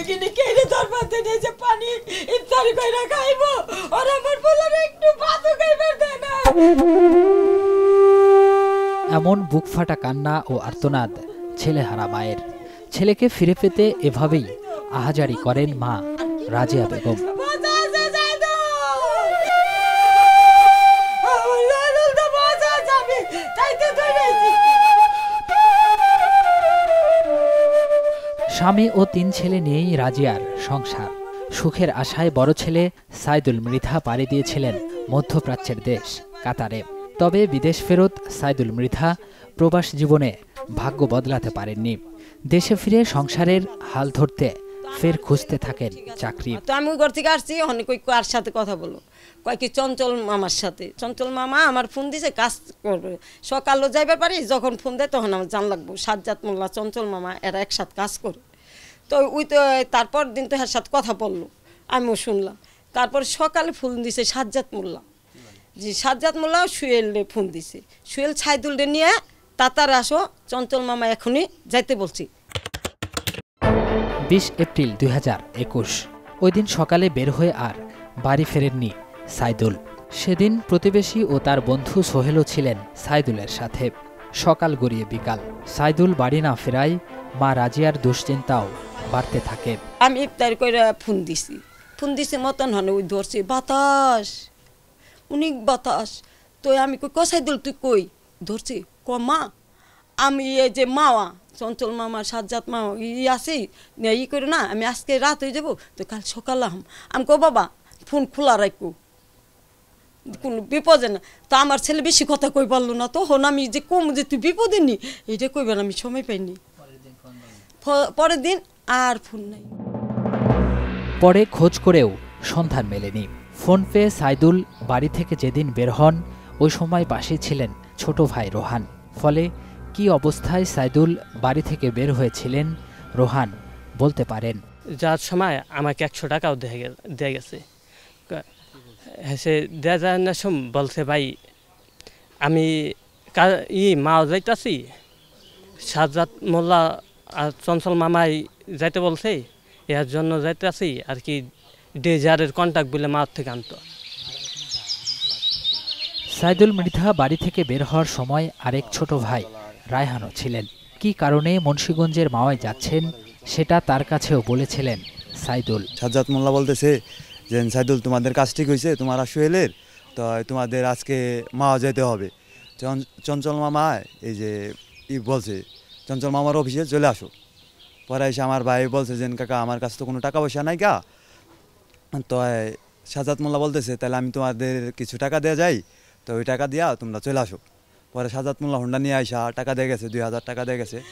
কিনে কেড়ে ধরবাতে নিয়ে পানি ইফতারি কইরা খাইবো আর আমার বলার একটু ভাতও খাইবার দেয় না। এমন বুক ফাটা কান্না ও আর্তনাদ ছেলেহারা মায়ের। ছেলেকে ফিরে পেতে এভাবেই আহাজারি করেন মা রাজিয়া বেগম। স্বামী ও 3 ছেলে নিয়েই রাজিয়ার সংসার। সুখের আশায় বড় ছেলে সাইদুল মৃধা পাড়ি দিয়েছিলেন মধ্যপ্রাচ্যের দেশ কাতারে। তবে বিদেশ ফেরত সাইদুল মৃধা প্রবাস জীবনে ভাগ্য বদলাতে পারেননি। দেশে ফিরে সংসারের হাল ধরতে ফের খুঁজতে থাকেন চাকরি। তো আমি ঘর থেকে আসছি, অনেক কার সাথে কথা বলো, কয় কি চঞ্চল মামার সাথে। চঞ্চল মামা আমার ফোন দিছে কাজ করবে, সকালও যাইবার পারি, যখন ফোন দেয় তখন আমার জান লাগবো। সাজ্জাদ মোল্লা, চঞ্চল মামা এরা একসাথে কাজ করে। তো ওই তো তারপর দিন তো এর সাথে কথা বললো, আমিও শুনলাম। তারপর সকালে ফোন দিছে সাজ্জাদ মোল্লা, জি সাজ্জাদ মোল্লা সুয়েলে ফোন দিছে, সুয়েল সাইদুলরে নিয়ে তাতার আসো, চঞ্চল মামা এখনই যাইতে বলছি। 20 এপ্রিল 2021 ওই দিন সকালে বের হয়ে আর বাড়ি ফেরেননি সাইদুল। সেদিন প্রতিবেশী ও তার বন্ধু সোহেলও ছিলেন সাইদুলের সাথে। সকাল গড়িয়ে বিকাল, সাইদুল বাড়ি না ফেরায় মা রাজিয়ার দুশ্চিন্তাও বাড়তে থাকে। আমি ইফতার করে ফোন দিছি মতন হনে ওই ধরছে বাতাস, অনেক বাতাস। তো আমি কই সাইদুল তুই কই ধরছি, মা আমি এই যে মাওয়া চঞ্চল মামা সাজ্জাদ মামা আছে ই করে না, আমি আজকে রাত হয়ে যাবো, তো কাল সকাল আমি কো বাবা ফোন খোলা রাখবো, কোনো বিপদে না। তো আমার ছেলে বেশি কথা কই পারলো না, তখন আমি যে কম যে তুই বিপদে নি এইটা কইবার আমি সময় পাইনি। পরের দিন আর ফোন নাই। পরে খোঁজ করেও সন্ধান মেলেনি। ফোন পেয়ে সাইদুল বাড়ি থেকে যেদিন বের হন ওই সময় পাশে ছিলেন ছোট ভাই রোহান। ফলে কি অবস্থায় সাইদুল বাড়ি থেকে বের হয়েছিলেন রোহান বলতে পারেন। যার সময় আমাকে 100 টাকাও দেয়া গেছে। সে দেয়া যায় না, বলছে ভাই আমি মাও যাইতাছি, সাজ্জাদ মোল্লা আর চঞ্চল মামাই যাইতে বলছে, এর জন্য যাইতেছি আর কি, ডেজারের কন্ট্যাক্ট বলে মা থেকে আনতো। সাইদুল মৃধা বাড়ি থেকে বের হওয়ার সময় আরেক ছোট ভাই রায়হানও ছিলেন। কি কারণে মুন্সিগঞ্জের মাওয়ায় যাচ্ছেন সেটা তার কাছেও বলেছিলেন সাইদুল। সাজ্জাদ মোল্লা বলতেছে যে সাইদুল তোমাদের কাজ ঠিক হয়েছে, তোমার সুহেলের, তো তোমাদের আজকে মাওয়া যেতে হবে। চঞ্চল মামা এই যে বলছে চঞ্চল মামার অফিসে চলে আসো। পরে এসে আমার ভাই বলছে যে কাকা আমার কাছে তো কোনো টাকা পয়সা নাই কা। তো সাজ্জাদ মোল্লা বলতেছে তাহলে আমি তোমাদের কিছু টাকা দেওয়া যাই, তো ওই টাকা দিয়া তোমরা চলে আসো। পরে সাজ্জাদ মোল্লা হোন্ডা নিয়ে আসা টাকা দিয়ে গেছে, 2000 টাকা দিয়ে গেছে।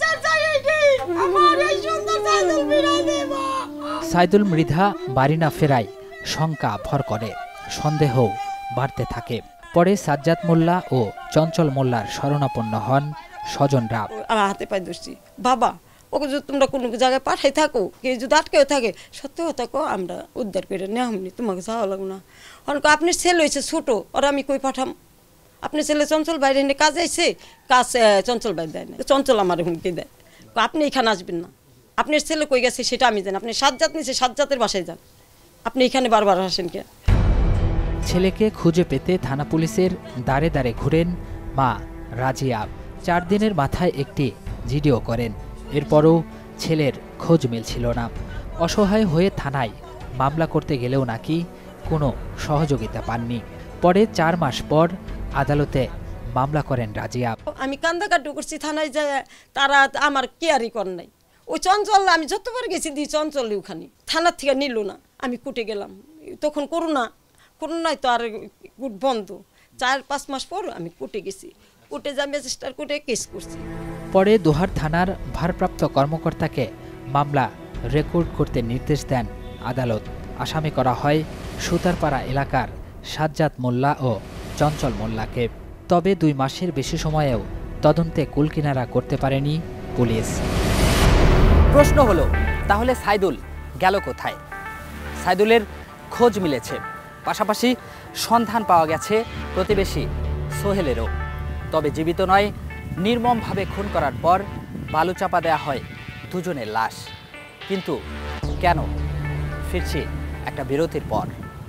সাইদুল মৃধা বাড়ি না ফেরায় শঙ্কা ভর করে, সন্দেহ বাড়তে থাকে। পরে সাজ্জাদ মোল্লা ও চঞ্চল মোল্লার শরণাপন্ন হন স্বজনরা। আমার হাতে পায়ে ধরছি, বাবা ওকে যদি তোমরা কোনো জায়গায় পাঠাই থাকো, কেউ যদি আটকেও থাকে, সত্যি কথা কো আমরা উদ্ধার করে নেওয়া তোমাকে যাওয়া লাগো না। অনেক আপনার ছেলে হয়েছে ছোটো, ওরা আমি কই পাঠাম? আপনার ছেলে চঞ্চল বাইরে এনে কাজ আইছে, কাজ চঞ্চল বাইরে দেয় না, চঞ্চল আমার হুমকি দেয়, আপনি এখানে আসবেন না। আপনার ছেলে কই গেছে সেটা আমি জানি, আপনি সাজ্জাদ নিয়েছে সাজ্জাদের বাসায় যান, আপনি এখানে বারবার আসেন কে? ছেলেকে খুঁজে পেতে থানা পুলিশের দাঁড়ে দাঁড়ে ঘুরেন মা রাজিয়া। 4 দিনের মাথায় একটি জিডিও করেন। এরপরও ছেলের খোঁজ মিলছিল না। অসহায় হয়ে থানায় মামলা করতে গেলেও নাকি কোনো সহযোগিতা পাননি। পরে 4 মাস পর আদালতে মামলা করেন রাজিয়া। আমি কান্দাকাটি করছি থানায় যায়, তারা আমার কেয়ারই কর নাই। ওই চঞ্চল আমি যতবার গেছি দিই চঞ্চল ওখানে থানার থেকে নিল না। আমি কুটে গেলাম, তখন করোনায় তো আর কুট বন্ধ। 4-5 মাস পর আমি কুটে গেছি, কুটে যা ম্যাজিস্ট্রেট কুটে কেস করছি। পরে দোহার থানার ভারপ্রাপ্ত কর্মকর্তাকে মামলা রেকর্ড করতে নির্দেশ দেন আদালত। আসামি করা হয় সুতারপাড়া এলাকার সাজ্জাদ মোল্লা ও চঞ্চল মোল্লাকে। তবে 2 মাসের বেশি সময়েও তদন্তে কুলকিনারা করতে পারেনি পুলিশ। প্রশ্ন হলো, তাহলে সাইদুল গেল কোথায়? সাইদুলের খোঁজ মিলেছে, পাশাপাশি সন্ধান পাওয়া গেছে প্রতিবেশী সোহেলেরও। তবে জীবিত নয়, নির্মমভাবে খুন করার পর বালুচাপা দেয়া হয় দুজনের লাশ। কিন্তু কেন? ফিরছি একটা বিরতির পর।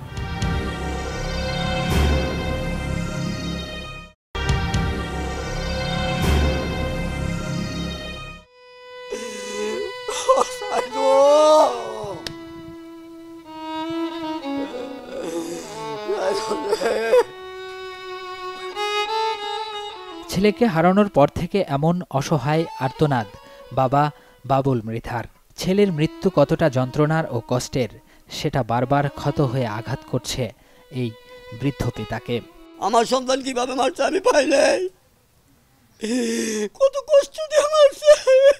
ছেলেকে হারানোর পর থেকে এমন অসহায় আর্তনাদ বাবা বাবুল মৃধার। ছেলের মৃত্যু কতটা যন্ত্রণার ও কষ্টের সেটা বারবার ক্ষত হয়ে আঘাত করছে এই বৃদ্ধ পিতাকে। আমার সন্তান কিভাবে মারছে আমি পাই নাই, কত কষ্ট দিয়ে মারছে।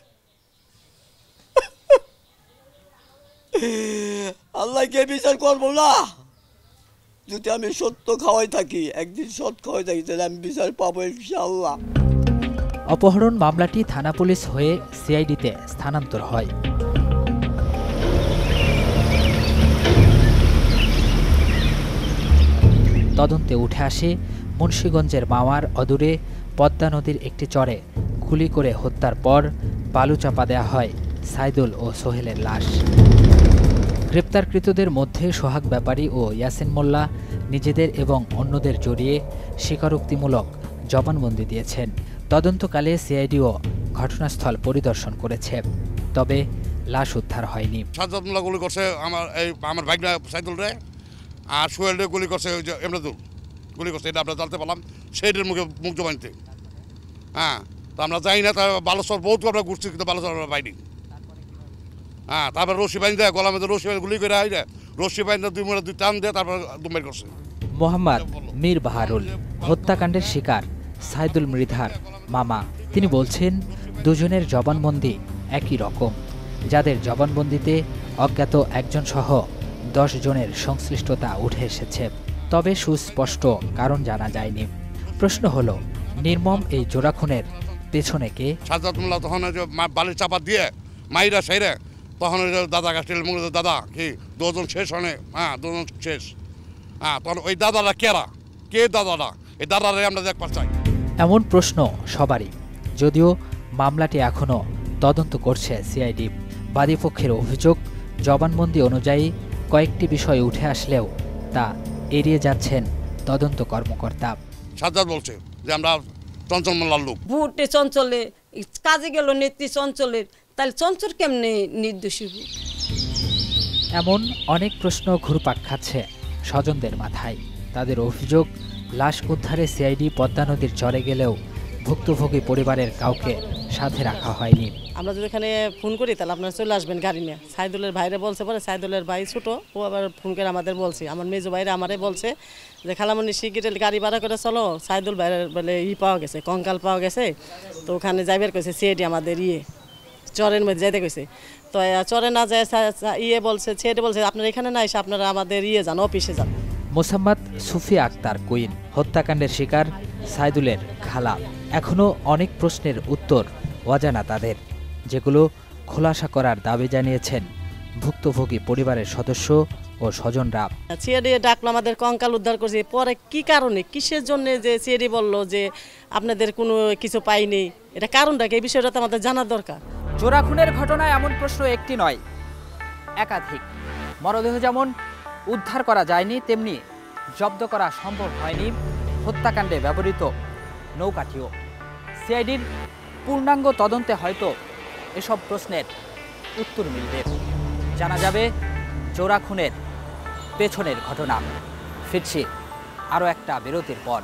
আল্লাহকে বিচার করবো না? যদি আমি সত্য খাওয়াই থাকি, একদিন সৎ খাওয়াই থাকি, তাহলে আমি বিচার পাবো ইনশাআল্লাহ। অপহরণ মামলাটি থানা পুলিশ হয়ে সিআইডিতে স্থানান্তর হয়। তদন্তে উঠে আসে মুন্সিগঞ্জের মাওয়ার অদূরে পদ্মা নদীর একটি চরে গুলি করে হত্যার পর বালু চাপা দেওয়া হয় সাইদুল ও সোহেলের লাশ। গ্রেপ্তারকৃতদের মধ্যে সোহাগ ব্যাপারী ও ইয়াসিন মোল্লা নিজেদের এবং অন্যদের জড়িয়ে স্বীকারোক্তিমূলক জবানবন্দি দিয়েছেন। তদন্তকালে সিআইডিও ঘটনাস্থল পরিদর্শন করেছে, তবে লাশ উদ্ধার হয়নি। সাজ্জাদ মোল্লা গুলি করছে আমার ভাইগনা সাইদুল রে, আর সোহেল রে গুলি করছে এমরাদুল গুলি করছে, এটা আমরা জানতে পারলাম সেইটার মুখ জবানিতে। হ্যাঁ, তো আমরা যাই না, তার বালসর বহুত আমরা ঘুরছি, কিন্তু বালসর আমরা পাইনি। হ্যাঁ, তারপর রশি বাইন দেয় গলা মধ্যে, রশি গুলি করে আই দেয়, রশি বাইন দুই মোড়া দুই টান দেয়, তারপর দুম্বাই করছে। মোহাম্মদ মীর বাহারুল হত্যাকাণ্ডের শিকার সাইদুল মৃধার মামা। তিনি বলছেন দুজনের জবানবন্দি একই রকম, যাদের জবানবন্দিতে অজ্ঞাত একজন সহ 10 জনের সংশ্লিষ্টতা উঠে এসেছে, তবে সুস্পষ্ট কারণ জানা যায়নি। প্রশ্ন হলো, নির্মম এই জোড়া খুনের পেছনে কে? সাজ্জাদ মোল্লা তখন বালির চাপা দিয়ে মাইরা সাইরে, তখন দাদা গাছটিল দাদা কি 2 জন শেষ হয়। হ্যাঁ, 2 জন শেষ। হ্যাঁ, তখন ওই দাদারা কে দাদারা, এই দাদারাই আমরা দেখবার চাই। এমন প্রশ্ন সবারই, যদিও মামলাটি এখনও তদন্ত করছে সিআইডি। বাদীপক্ষের অভিযোগ, জবানবন্দি অনুযায়ী কয়েকটি বিষয় উঠে আসলেও তা এড়িয়ে যাচ্ছেন তদন্ত কর্মকর্তা। সাজ্জাদ বলছে যে আমরা চঞ্চল মোল্লার লোক। ভোটে চঞ্চলে কাজে গেল নেত্রী চঞ্চলের, তাহলে চঞ্চল কেমনে নির্দোষী? এমন অনেক প্রশ্ন ঘুরপাক খাচ্ছে স্বজনদের মাথায়। তাদের অভিযোগ, লাশ উদ্ধারে সিআইডি পদ্মা নদীর চরে গেলেও ভুক্তভোগী পরিবারের কাউকে সাথে রাখা হয়নি। আমরা যদি এখানে ফোন করি তাহলে আপনারা চলে আসবেন গাড়ি নিয়ে। সাইদুলের ভাইরে বলছে, পরে সাইদুলের ভাই ছোট, ও আবার ফোন করে আমাদের বলছে, আমার মেজো ভাইরে আমারে বলছে যে খালামণি শিগগির গাড়ি ভাড়া করে চলো, সাইদুল ভাইয়ের বলে পাওয়া গেছে, কঙ্কাল পাওয়া গেছে, তো ওখানে যাইবার কইছে সিআইডি আমাদের চরের মধ্যে যাইতে কইছে। তো চরে না যায় বলছে, সিআইডি বলছে আপনারা এখানে না এসে আপনারা আমাদের যান, অফিসে যান। মোসাম্মদ সুফি আক্তার কুইন হত্যাকাণ্ডের শিকার সাইদুলের খালা। এখনও অনেক প্রশ্নের উত্তর অজানা তাদের, যেগুলো খোলাসা করার দাবি জানিয়েছেন ভুক্তভোগী পরিবারের সদস্য ও স্বজনরা। সিআইডি ডাকলো, আমাদের কঙ্কাল উদ্ধার করছে, পরে কি কারণে, কিসের জন্য যে সিআইডি বললো যে আপনাদের কোনো কিছু পাইনি, এটা কারণটা কি, এই বিষয়টা তো আমাদের জানার দরকার। জোড়া খুনের ঘটনায় এমন প্রশ্ন একটি নয়, একাধিক। মরদেহ যেমন উদ্ধার করা যায়নি, তেমনি জব্দ করা সম্ভব হয়নি হত্যাকাণ্ডে ব্যবহৃত নৌকাটিও। সিআইডির পূর্ণাঙ্গ তদন্তে হয়তো এসব প্রশ্নের উত্তর মিলবে, জানা যাবে জোড়া খুনের পেছনের ঘটনা। ফিরছি আরও একটা বিরতির পর।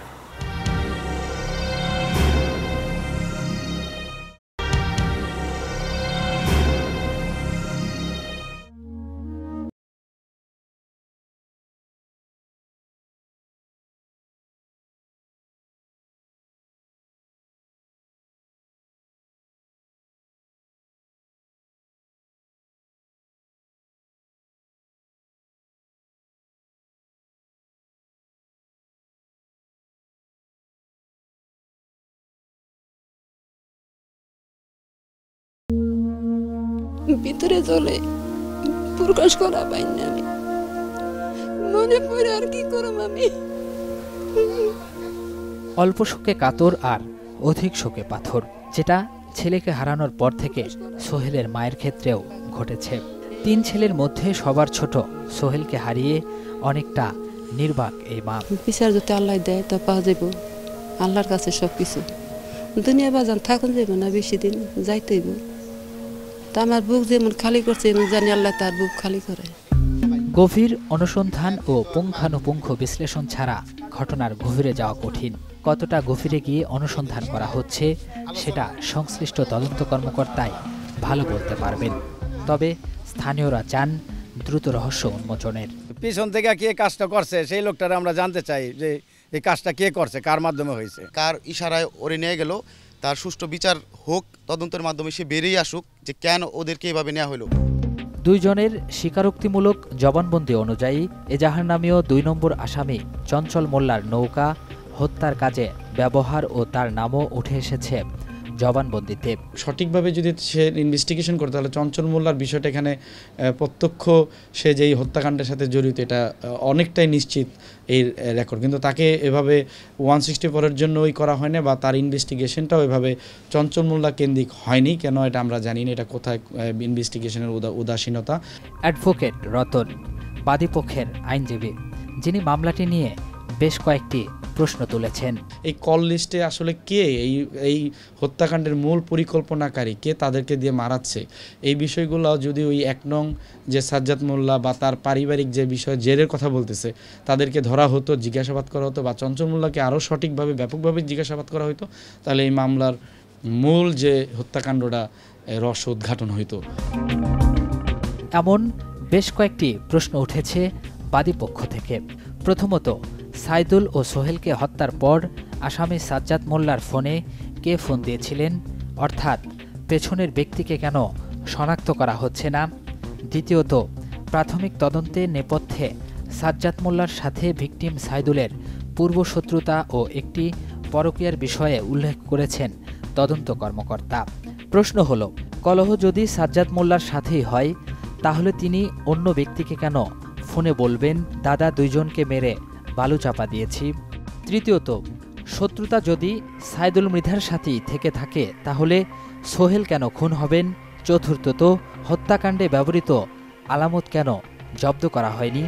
ভিতরে চলে প্রকাশ করা পাইনি, আমি মনে পড়ে আর কি করব আমি। অল্প শোকে কাতর আর অধিক শোকে পাথর, যেটা ছেলেকে হারানোর পর থেকে সোহেলের মায়ের ক্ষেত্রেও ঘটেছে। তিন ছেলের মধ্যে সবার ছোট সোহেলকে হারিয়ে অনেকটা নির্বাক এই মা। বিচার যদি আল্লাহ দেয় তা পাওয়া যাব, আল্লাহর কাছে সব কিছু। দুনিয়া বাজান থাকুন যাইব না বেশি দিন, যাইতেইব। তা আমার বুক যেমন খালি করছে এমন জানি আল্লাহ তার বুক খালি করে। গভীর অনুসন্ধান ও পুঙ্খানুপুঙ্খ বিশ্লেষণ ছাড়া ঘটনার গভীরে যাওয়া কঠিন। কতটা গভীরে গিয়ে অনুসন্ধান করা হচ্ছে সেটা সংশ্লিষ্ট তদন্ত কর্মকর্তাই ভালো বলতে পারবেন। তবে স্থানীয়রা চান দ্রুত রহস্য উন্মোচনের। পিছন থেকে কে কাজটা করছে সেই লোকটারে আমরা জানতে চাই যে এই কাজটা কে করছে, কার মাধ্যমে হয়েছে, কার ইশারায় ওরে নিয়ে গেল, তার সুষ্ঠু বিচার হোক, তদন্তের মাধ্যমে সে বেরিয়ে আসুক যে কেন ওদেরকে এভাবে নেওয়া হলো। দুইজনের স্বীকারোক্তিমূলক জবানবন্দি অনুযায়ী এজাহার নামীয় ২ নম্বর আসামি চঞ্চল মোল্লার নৌকা হত্যার কাজে ব্যবহার ও তার নামও উঠে এসেছে জবানবন্দিতে। সঠিকভাবে যদি সে ইনভেস্টিগেশন করে তাহলে চঞ্চল মোল্লার বিষয়টা এখানে প্রত্যক্ষ সে যেই হত্যাকাণ্ডের সাথে জড়িত এটা অনেকটাই নিশ্চিত এই রেকর্ড, কিন্তু তাকে এভাবে 164-এর জন্যই করা হয় না বা তার ইনভেস্টিগেশনটাও এভাবে চঞ্চল মোল্লা কেন্দ্রিক হয়নি। কেন এটা আমরা জানি না, এটা কোথায় ইনভেস্টিগেশনের উদাসীনতা। অ্যাডভোকেট রতন বাদীপক্ষের আইনজীবী, যিনি মামলাটি নিয়ে বেশ কয়েকটি প্রশ্ন তুলেছেন। এই কল লিস্টে আসলে কে এই হত্যাকাণ্ডের মূল পরিকল্পনাকারী, কে তাদেরকে দিয়ে মারাচ্ছে, এই বিষয়গুলো যদি ওই 1 নং যে সাজ্জাদ মোল্লা বা তার পারিবারিক যে বিষয় জেরের কথা বলতেছে তাদেরকে ধরা হতো, জিজ্ঞাসাবাদ করা হতো বা চঞ্চল মোল্লাকে আরও সঠিকভাবে ব্যাপকভাবে জিজ্ঞাসাবাদ করা হতো, তাহলে এই মামলার মূল যে হত্যাকাণ্ডটা রহস্য উদ্ঘাটন হইতো। এমন বেশ কয়েকটি প্রশ্ন উঠেছে বাদীপক্ষ থেকে। প্রথমত, সাইদুল ও সোহেলকে হত্যার পর আসামি সাজ্জাদ মোল্লার ফোনে কে ফোন দিয়েছিলেন, অর্থাৎ পেছনের ব্যক্তিকে কেন শনাক্ত করা হচ্ছে না? দ্বিতীয়ত, প্রাথমিক তদন্তে নেপথ্যে সাজ্জাদ মোল্লার সাথে ভিকটিম সাইদুলের পূর্বশত্রুতা ও একটি পরকীয়ার বিষয়ে উল্লেখ করেছেন তদন্ত কর্মকর্তা। প্রশ্ন হল, কলহ যদি সাজ্জাদ মোল্লার সাথেই হয় তাহলে তিনি অন্য ব্যক্তিকে কেন ফোনে বলবেন দাদা দুইজনকে মেরে বালু চাপা দিয়েছি? তৃতীয়ত, শত্রুতা যদি সাইদুল মৃধার সাথেই থেকে থাকে তাহলে সোহেল কেন খুন হবেন? চতুর্থত, হত্যাকাণ্ডে ব্যবহৃত আলামত কেন জব্দ করা হয়নি?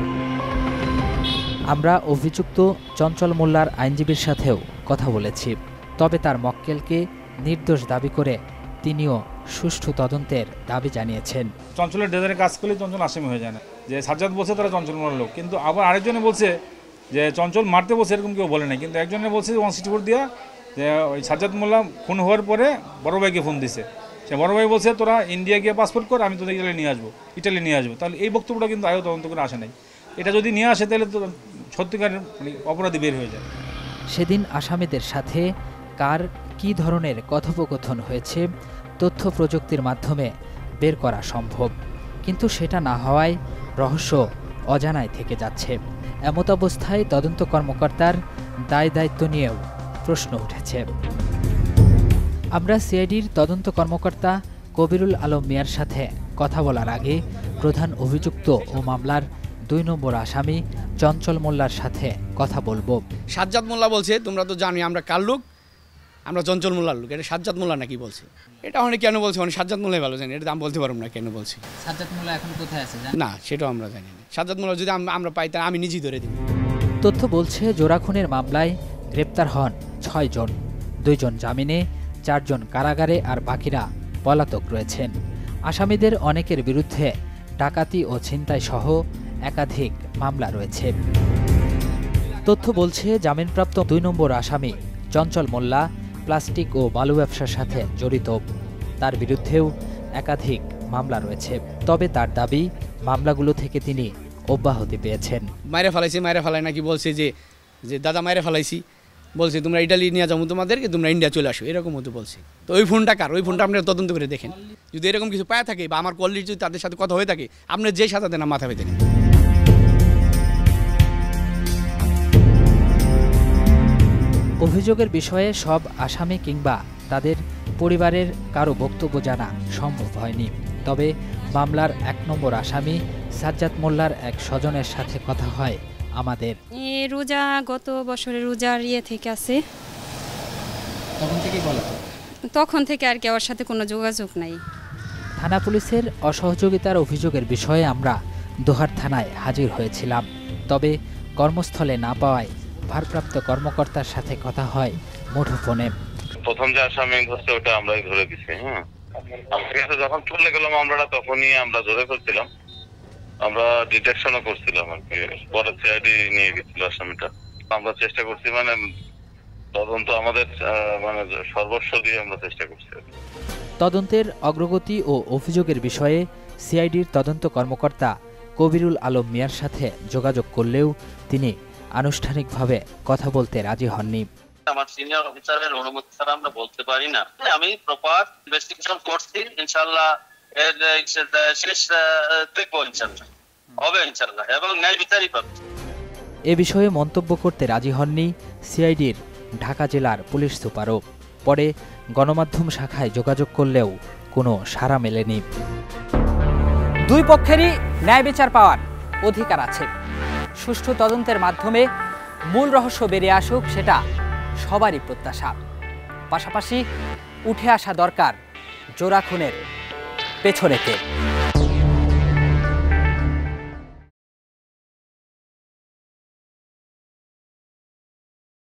আমরা অভিযুক্ত চঞ্চল মোল্লার আইনজীবীর সাথেও কথা বলেছি, তবে তার মক্কেলকে নির্দোষ দাবি করে তিনিও সুষ্ঠু তদন্তের দাবি জানিয়েছেন। চঞ্চলের ডেজারে কাজ করলে চঞ্চল আসামি হয়ে যায় না। যে সাজ্জাদ বলছে তারা চঞ্চল মোল্লার লোক, কিন্তু আবার আরেকজনে বলছে যে চঞ্চল মারতে বলছে, এরকম কেউ বলে না। কিন্তু একজনে বলছে 164 দিয়া যে ওই সাজ্জাদ মোল্লা খুন হওয়ার পরে বড় ভাইকে ফোন দিছে, সে বড় ভাই বলছে তোরা ইন্ডিয়া গিয়ে পাসপোর্ট কর, আমি তোদের ইটালি নিয়ে আসবো। তাহলে এই বক্তব্যটা কিন্তু আয়ও তদন্ত করে আসে নাই। এটা যদি নিয়ে আসে তাহলে তো সত্যিকার অপরাধী বের হয়ে যায়। সেদিন আসামিদের সাথে কার কী ধরনের কথোপকথন হয়েছে তথ্য প্রযুক্তির মাধ্যমে বের করা সম্ভব, কিন্তু সেটা না হওয়ায় রহস্য অজানায় থেকে যাচ্ছে। এমত অবস্থায় তদন্ত কর্মকর্তার দায় দায়িত্ব নিয়েও প্রশ্ন উঠেছে। আমরা সিআইডির তদন্ত কর্মকর্তা কবিরুল আলম মিয়ার সাথে কথা বলার আগে প্রধান অভিযুক্ত ও মামলার 2 নম্বর আসামি চঞ্চল মোল্লার সাথে কথা বলবো। সাজ্জাদ মোল্লা বলছে তোমরা তো জানোই আমরা কার লোক, আমরা চঞ্চল মোল্লার লোক। এটা সাজ্জাদ মোল্লা নাকি বলছে, এটা অনেক কেন বলছে, মানে সাজ্জাদ মোল্লাই ভালো জানি, এটা দাম বলতে পারবো না কেন বলছি। সাজ্জাদ মোল্লা এখন কোথায় আছে না সেটাও আমরা জানি না। সাজ্জাদ মোল্লা যদি আমরা পাই তাহলে আমি নিজেই ধরে দিই। তথ্য বলছে জোড়া খুনের মামলায় গ্রেপ্তার হন 6 জন, 2 জন জামিনে, 4 জন কারাগারে আর বাকিরা পলাতক রয়েছেন। আসামিদের অনেকের বিরুদ্ধে ডাকাতি ও ছিনতাই সহ একাধিক মামলা রয়েছে। তথ্য বলছে জামিনপ্রাপ্ত 2 নম্বর আসামি চঞ্চল মোল্লা প্লাস্টিক ও বালু ব্যবসার সাথে জড়িত, তার বিরুদ্ধেও একাধিক মামলা রয়েছে। তবে তার দাবি মামলাগুলো থেকে তিনি অব্যাহতি পেয়েছেন। মায়েরা ফেলাই নাকি বলছে যে দাদা মায়েরা ফেলাইছি, বলছে তোমরা ইটালি নিয়ে যাবো তোমাদেরকে, তোমরা ইন্ডিয়া চলে আসো, এরকম হতে বলছে। তো ওই ফোনটা কার, ওই ফোনটা আপনারা তদন্ত করে দেখেন। যদি এরকম কিছু পায় থাকে বা আমার কলিগ যদি তাদের সাথে কথা হয়ে থাকে, আপনার যে সাথে দেন মাথা পেতে নেন। অভিযোগের বিষয়ে সব আসামি কিংবা তাদের পরিবারের কারো বক্তব্য জানা সম্ভব হয়নি। তবে মামলার 1 নম্বর আসামি সাজ্জাদ মোল্লার এক স্বজনের সাথে কথা হয় আমাদের। রোজা গত বছরের রোজার থেকে আছে, তখন থেকেই বলো? তখন থেকে আর কি ওর সাথে কোনো যোগাযোগ নাই। থানা পুলিশের অসহযোগিতার অভিযোগের বিষয়ে আমরা দোহার থানায় হাজির হয়েছিলাম। তবে কর্মস্থলে না পাওয়ায় ভারপ্রাপ্ত কর্মকর্তার সাথে কথা হয় মুঠোফোনে। প্রথম যে আসামি হচ্ছে ওটা আমরাই ধরে দিছি। আমাদের কাছে যখন চলে গেল মামলাটা তখনই আমরা ধরে ফেলছিলাম, আমরা ডিটেকশনও করছিলাম আর কি। পরে সিআইডি নিয়ে গেছিল আসামিটা। আমরা চেষ্টা করছি মানে তদন্ত আমাদের মানে সর্বস্ব দিয়ে আমরা চেষ্টা করছি। তদন্তের অগ্রগতি ও অভিযোগের বিষয়ে সিআইডির তদন্ত কর্মকর্তা কবিরুল আলম মিয়ার সাথে যোগাযোগ করলেও তিনি আনুষ্ঠানিকভাবে কথা বলতে রাজি হননি। আমার সিনিয়র অফিসারের অনুমতি ছাড়া আমরা বলতে পারি না। আমি প্রপার ইনভেস্টিগেশন করছি, ইনশাআল্লাহ এর শেষ দেখবো, ইনশাআল্লাহ হবে ইনশাআল্লাহ, এবং ন্যায় বিচারই পাবে। এ বিষয়ে মন্তব্য করতে রাজি হননি সিআইডির ঢাকা জেলার পুলিশ সুপারও। পরে গণমাধ্যম শাখায় যোগাযোগ করলেও কোনো সাড়া মেলেনি। দুই পক্ষেরই ন্যায় বিচার পাওয়ার অধিকার আছে। সুষ্ঠু তদন্তের মাধ্যমে মূল রহস্য বেরিয়ে আসুক, সেটা সবারই প্রত্যাশা। পাশাপাশি উঠে আসা দরকার জোড়া খুনের পেছনেতে।